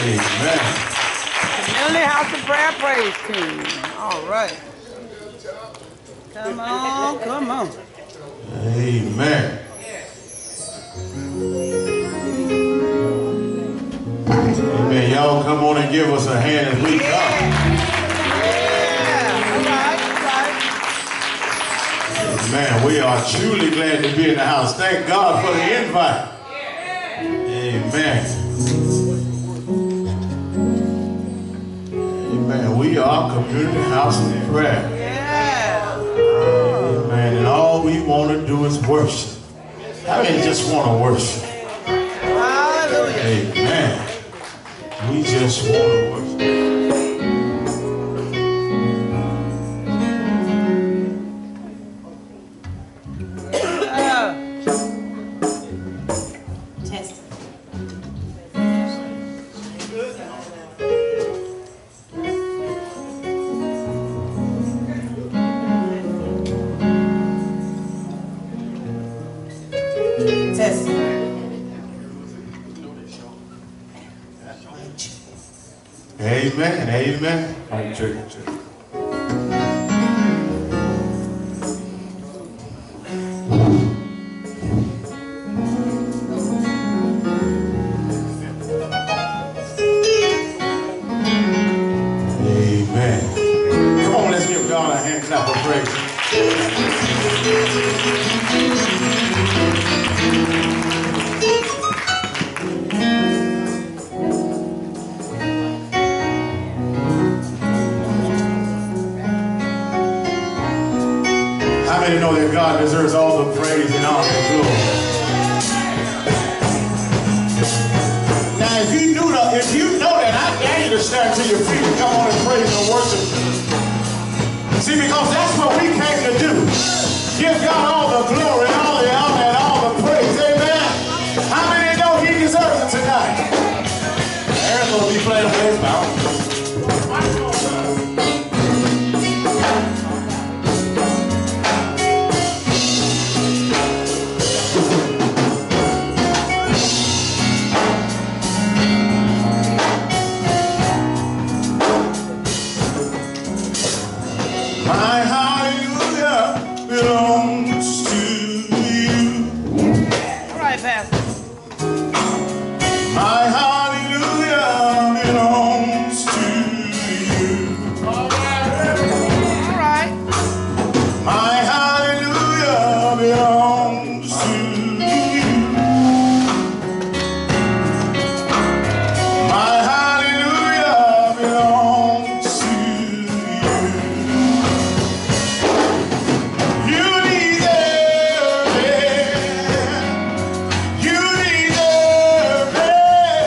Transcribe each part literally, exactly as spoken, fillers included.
Amen. Community House of Prayer Praise Team. All right. Come on, come on. Amen. Amen. Y'all come on and give us a hand as we Yeah. come. Yeah. All right, all right. Man, we are truly glad to be in the house. Thank God for the invite. Amen. Amen. We are Community House of Prayer. Yeah. Amen. And all we want to do is worship. How many just want to worship? Hallelujah. Amen. We just want to worship. Amen, amen. Amen. Come on, let's give God a hand clap of praise. How many know that God deserves all the praise and all the glory? Now, if you knew that, if you know that, I dare you to stand to your feet and come on and praise and worship. See, because that's what we came to do. Give God all the glory, all the honor, and all the praise. Amen. How many know He deserves it tonight? Aaron's going to be playing a baseball. My hallelujah belongs to you. All right, Pastor. My hallelujah belongs to you. All right. My hallelujah belongs to you. My hallelujah belongs to you. You deserve it. You deserve it.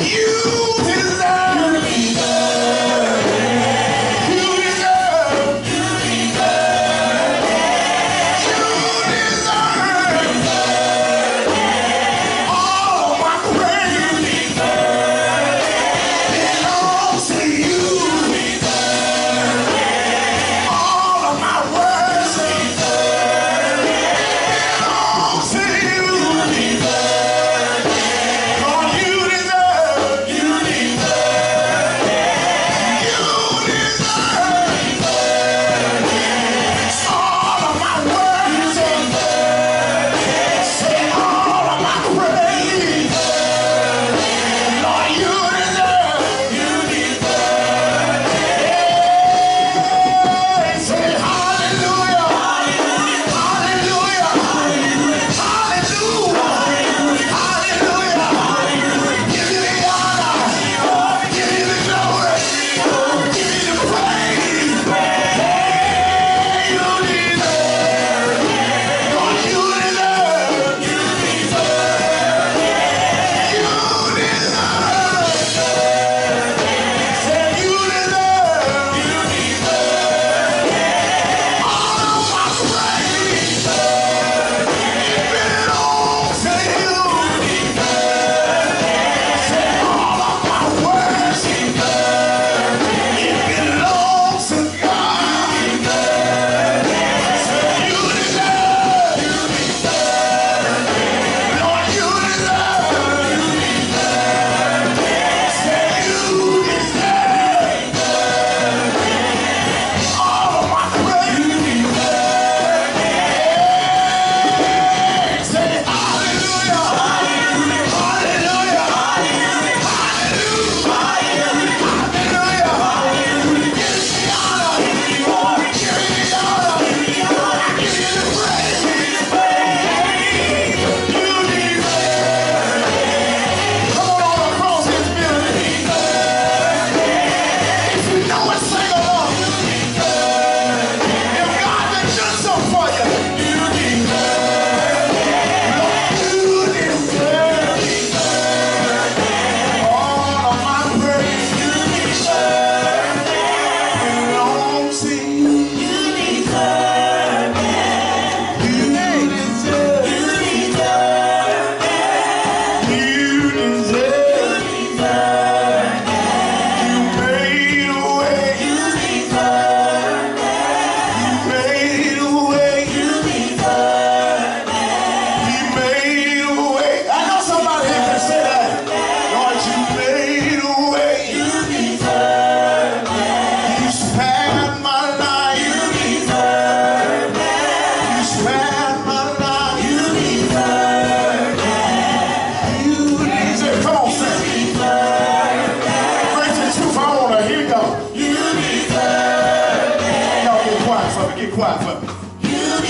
quiet for me. You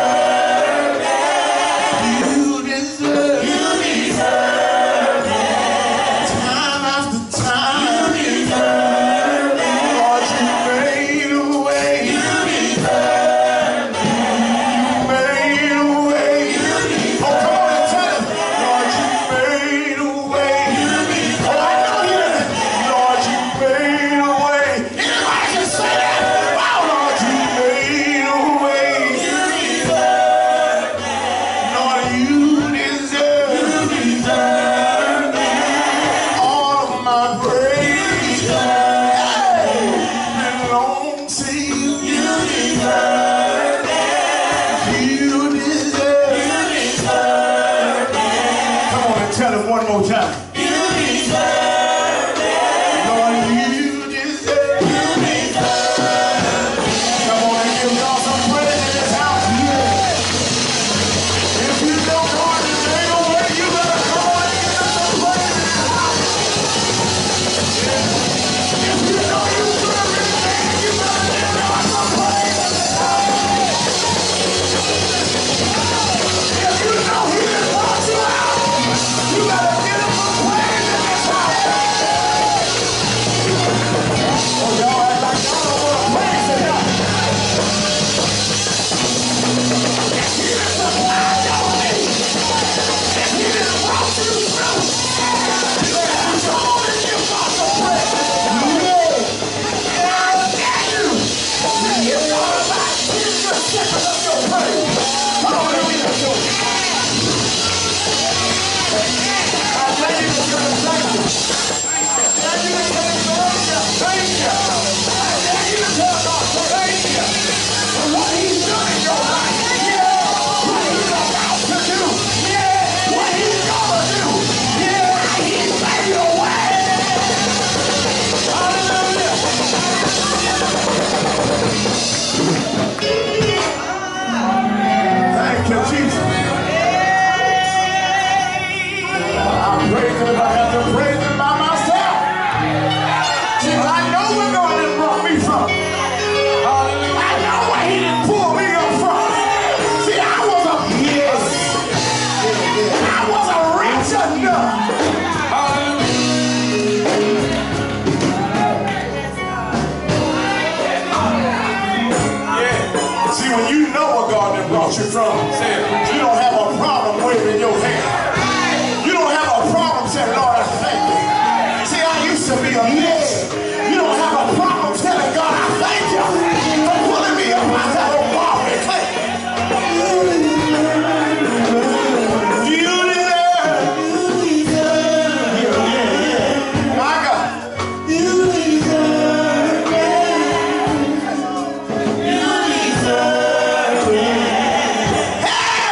deserve it. You deserve it. You deserve it. Time after time. You deserve it. Lord, you made a way. You deserve it. You made a way. You deserve Oh, come on and tell him. Lord, you made a way. Oh, I know you did. Lord, you made a way. Anybody can say that? Wow, Lord, you made a way. You deserve it. Lord, you deserve You deserve it. all of my praise. Belong to you. You deserve it. You deserve. You deserve it. Come on and tell him one more time. You deserve it. Lord, you deserve. You deserve it. Come on and give God some praise in this house. If you don't know his name away, you better come on and give him some praise in this house. If you know you serve his name, you better give God some praise in this house. If you know he just brought you out, you better give him some praise in this house. Thank you. I dare you to tell God, thank you for what he's done in your life. Yeah. What he's about to do. Yeah. What he's gonna do. Yeah. He's made a way. Hallelujah. Thank you, Jesus. I'm praising if I have to praise him by myself. See, I know where God done brought me from. Hallelujah. I know where he didn't pull me up from. See, I was a yes. I was a rich enough. Yeah. See, when you know where God done brought you from, you don't have a problem waving your hand. You don't have a problem saying, Lord, I thank you. See, I used to be a mess. You don't have a problem telling God, I thank you for pulling me up out that old ball and clay. You deserve, you deserve, my God. You deserve it. You deserve it. Hey!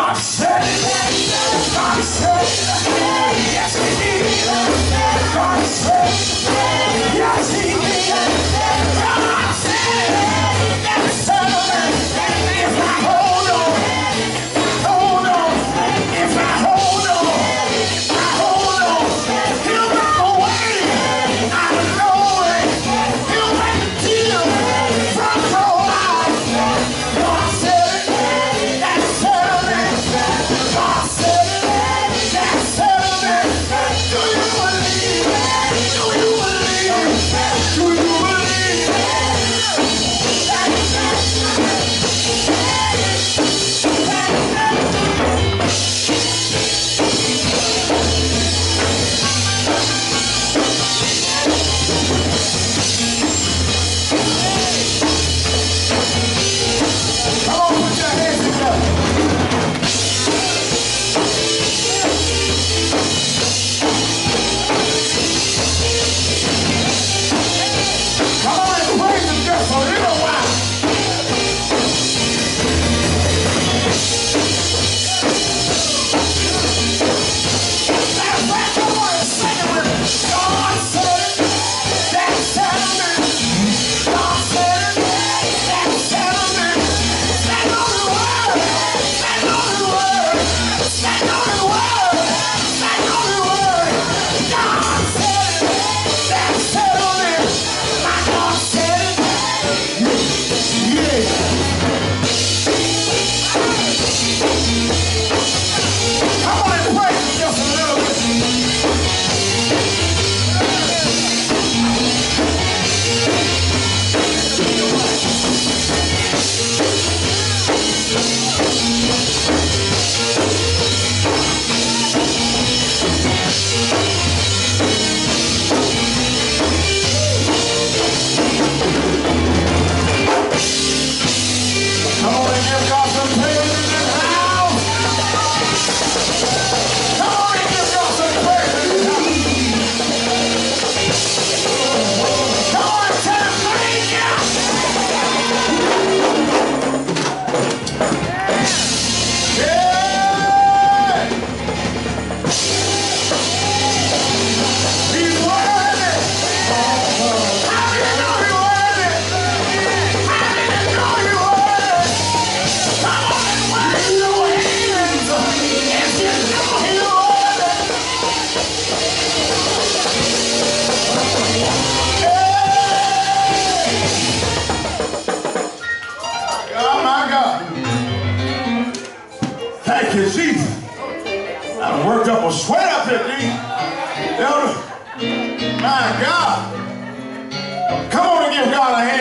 God said it. God said it. Yes, He did. God said it. Yes, He did. God said it. That's settlement. If I hold on, hold on. If I hold on, I hold on. He'll make a way out of no way. He'll make a deal from no life. God said it. That's settlement. God said it. That's settlement. Do you believe? Do you believe? Do you believe? Come on, put your hands together. Come on and praise Him just for a little while. Matter of fact, come on and sing it with me. God said it. That's settlement. God said it. That's settlement. Stand on His word. Stand on His word. Stand on His word. Stand on His word. God said it. That's settlement. My God said it. Yeah. Come on and praise Him just a little bit. Come on and give God some praise in this house. Come on and give God some praise in this house. Come on and tell Him thank you. Yeah. He's worthy. How do you know He's worthy? How do you know He's worthy? Come on and wave your hands if you know He's worthy. Hey! Oh my God. Thank you, Jesus. I done worked up a sweat up here, D. Elder. My God. Come on and give God a hand.